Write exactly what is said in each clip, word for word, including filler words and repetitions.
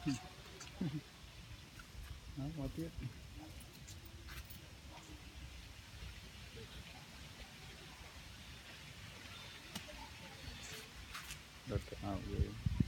Đó, qua tiếp. Đợt cái ảo ghê.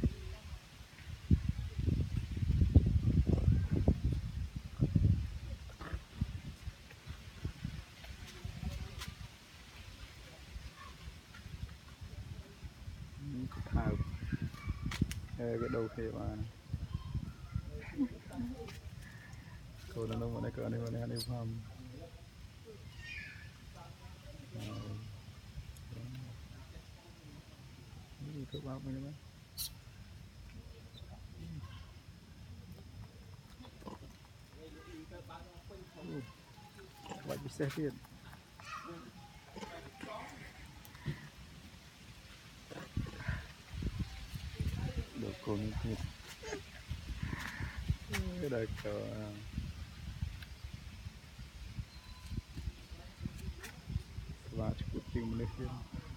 Cái thao cái đầu kia mà cô nó nó này cỡ này mà này đi phòng các bác mình đấy bạn bị xe tiền được con thịt cái đời cỡ và chút chừng mình lên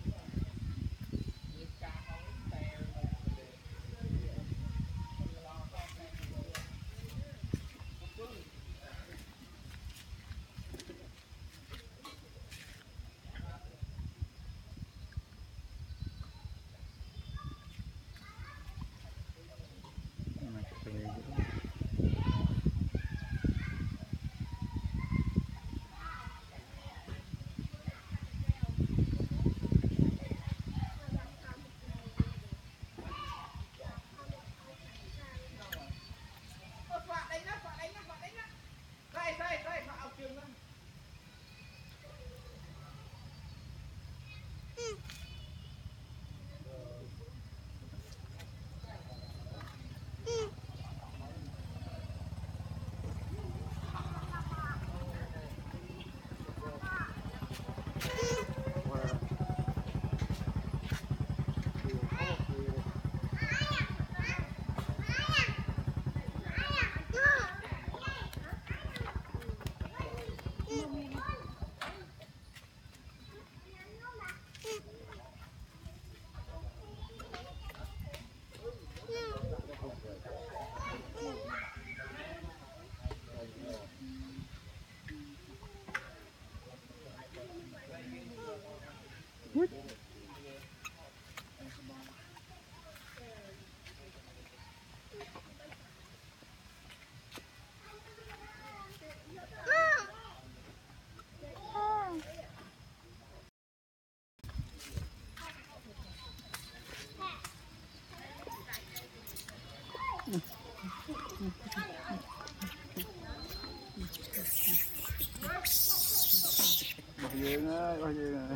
dương á, coi dương này.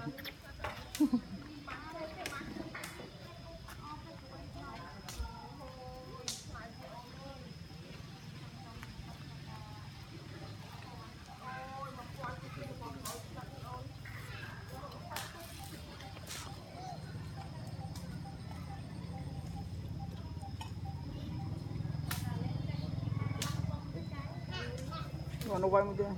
Nó quay một tí.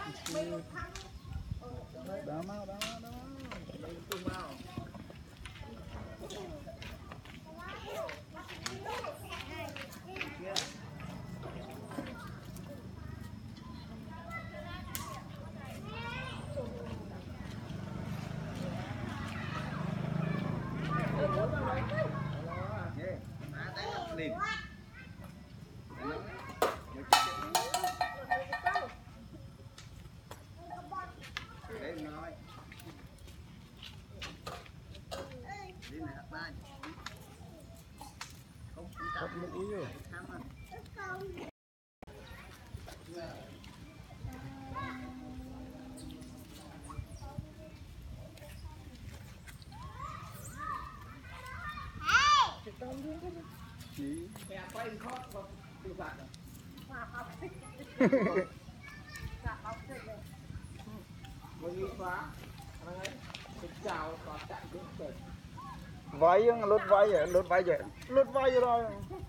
Đá mau, đá mau, đá mau. Cắt mũi rồi. Váy lột váy vậy, lột váy vậy, lột váy rồi.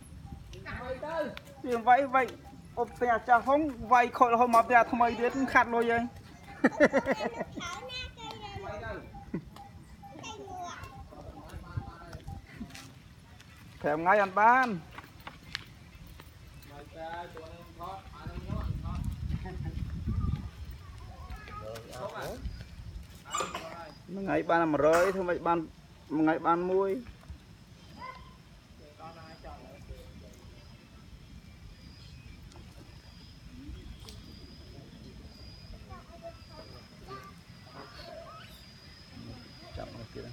Tiền váy vậy, ốp xe cha không váy khỏi hồi mà bè tham ấy biết khát rồi vậy. Thèm ngay ăn ban. Ngày ban làm rồi, thôi mấy ban ngày ban muối. Chậm một kia đây.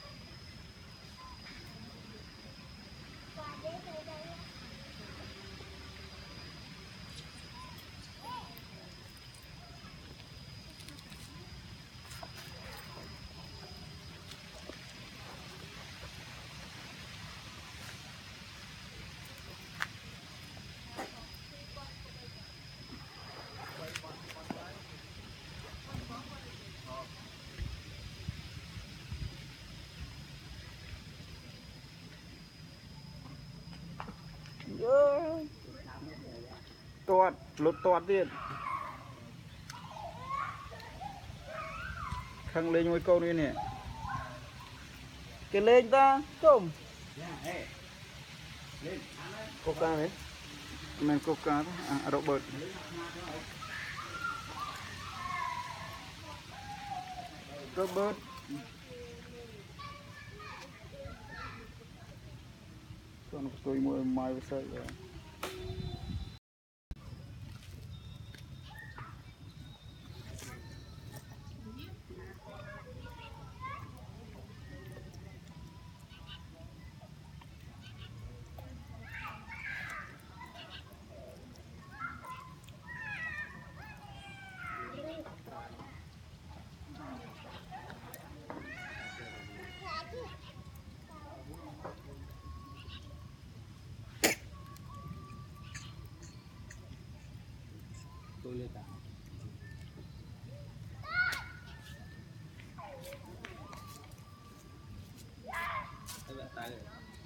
Toát, lột toát đi. Khăng lên ngôi câu đi nè. Cái lên ta, chôm. Coca đấy. Men coca đó, à, Robert. Robert. Con tôi mua mai với sợi rồi. Tôi lên cả. Đây là tay này.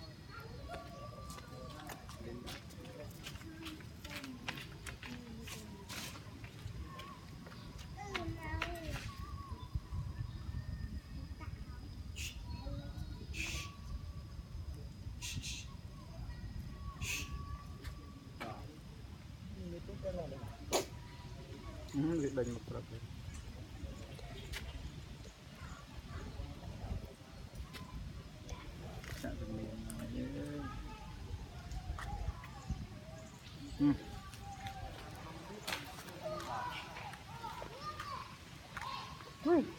Hmm, việc đánh một lần. Hmm. Hmm.